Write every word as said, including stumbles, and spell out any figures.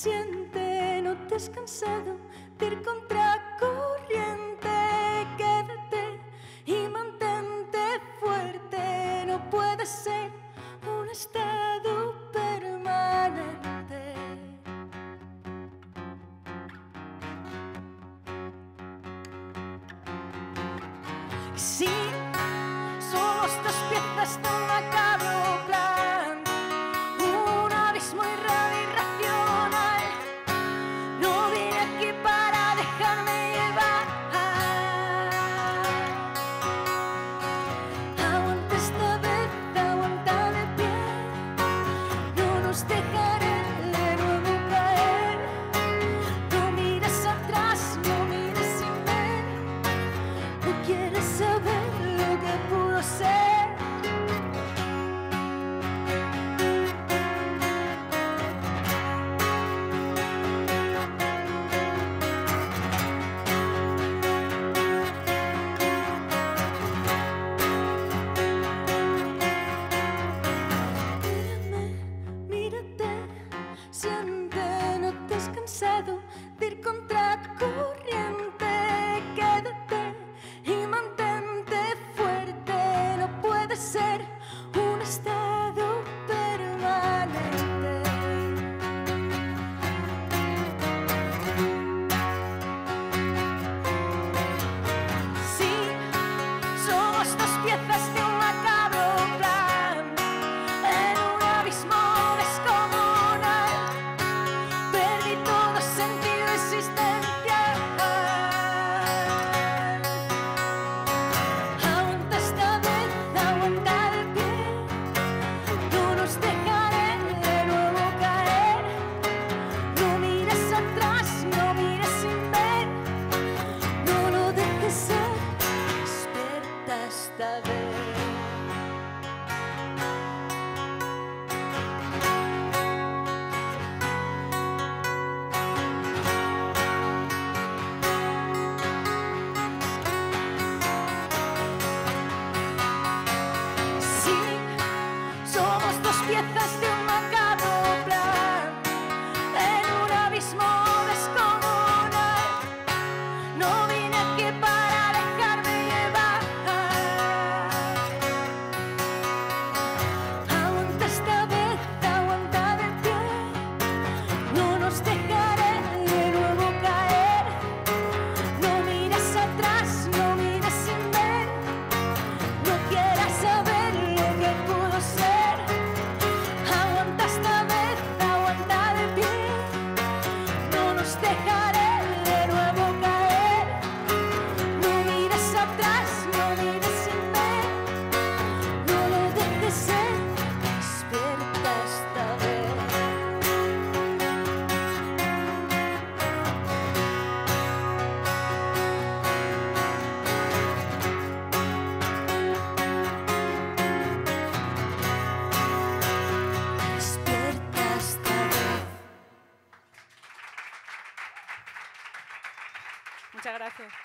Siente, no te has cansado de ir contracorriente. Quédate y mantente fuerte. No puede ser un estado permanente. Sí, somos dos piezas de un macabro plan, un abismo irracional. No vine aquí para dejarme llevar. Aguanta esta vez, aguanta de pie. No nos dejaré de nuevo caer. No mires atrás, no mires sin ver. No quieres saber lo que pudo ser. Siente, no te has cansado de ir contracorriente. Quédate y mantente fuerte. No puede ser un estado permanente. Sí, somos dos piezas de un macabro plan, en un abismo descomunal. Perdí todo sentido existencial. Aguanta esta vez, aguanta de pie. No nos dejaré de nuevo caer. No mires atrás, no mires sin ver. No lo dejes ser, despierta esta vez. Sí, somos dos piezas de un macabro plan, en un abismo descomunal. No vine aquí para dejarme llevar. Aguanta esta vez, aguanta de pie. No nos dejaré de nuevo caer. No mires atrás, no mires sin ver. No quieras saber lo que pudo ser. Aguanta esta vez, aguanta de pie. No nos dejaré de nuevo caer. No mires atrás, no mires sin ver. No lo dejes ser, despierta esta vez. Despierta esta vez. Muchas gracias.